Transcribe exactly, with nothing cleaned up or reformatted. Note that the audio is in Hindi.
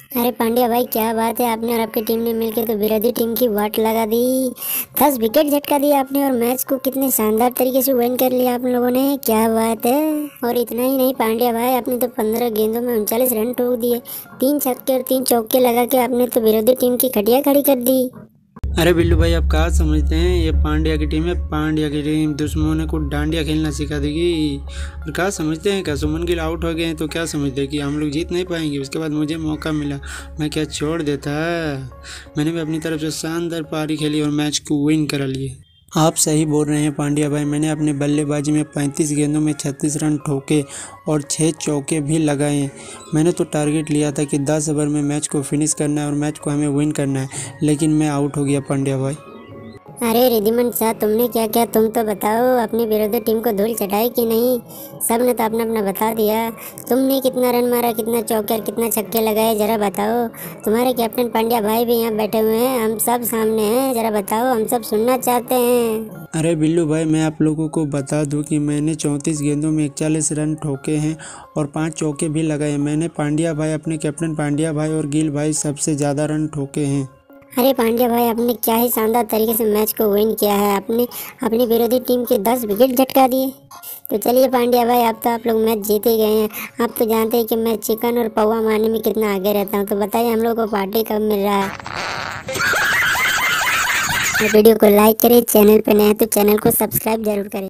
अरे पांड्या भाई, क्या बात है। आपने और आपकी टीम ने मिलकर तो विरोधी टीम की वाट लगा दी। दस विकेट झटका दिया आपने और मैच को कितने शानदार तरीके से विन कर लिया आप लोगों ने। क्या बात है। और इतना ही नहीं पांड्या भाई, आपने तो पंद्रह गेंदों में उनचालीस रन ठोक दिए। तीन छक्के और तीन चौके लगा के आपने तो विरोधी टीम की खटिया खड़ी कर दी। अरे बिल्लू भाई, आप कहाँ समझते हैं, ये पांड्या की टीम है। पांड्या की टीम दुश्मनों को डांडिया खेलना सिखा देगी। और कहाँ समझते हैं, क्या सुमन गिल आउट हो गए हैं तो क्या समझते हैं कि हम लोग जीत नहीं पाएंगे। उसके बाद मुझे मौका मिला, मैं क्या छोड़ देता। मैंने भी अपनी तरफ से शानदार पारी खेली और मैच को विन करा लिए। आप सही बोल रहे हैं पांड्या भाई, मैंने अपने बल्लेबाजी में पैंतीस गेंदों में छत्तीस रन ठोके और छः चौके भी लगाए। मैंने तो टारगेट लिया था कि दस ओवर में मैच को फिनिश करना है और मैच को हमें विन करना है, लेकिन मैं आउट हो गया पांड्या भाई। अरे रिद्धिमान शाह, तुमने क्या क्या, तुम तो बताओ। अपनी विरोधी टीम को धूल चटाई कि नहीं। सब ने तो अपना अपना बता दिया। तुमने कितना रन मारा, कितना चौके और कितना छक्के लगाए, जरा बताओ। तुम्हारे कैप्टन पांड्या भाई भी यहाँ बैठे हुए हैं, हम सब सामने हैं, जरा बताओ, हम सब सुनना चाहते हैं। अरे बिल्लू भाई, मैं आप लोगों को बता दूं कि मैंने चौंतीस गेंदों में इकतालीस रन ठोके हैं और पांच चौके भी लगाए। मैंने पांड्या भाई, अपने कैप्टन पांड्या भाई और गिल भाई सबसे ज़्यादा रन ठोके हैं। अरे पांड्या भाई, आपने क्या ही शानदार तरीके से मैच को विन किया है। आपने अपनी विरोधी टीम के दस विकेट झटका दिए। तो चलिए पांड्या भाई, अब तो आप लोग मैच जीत ही गए हैं। आप तो जानते हैं कि मैं चिकन और पौवा मारने में कितना आगे रहता हूँ। तो बताइए हम लोग को पार्टी कब मिल रहा है। वीडियो को लाइक करें, चैनल पर नए हैं तो चैनल को सब्सक्राइब जरूर करें।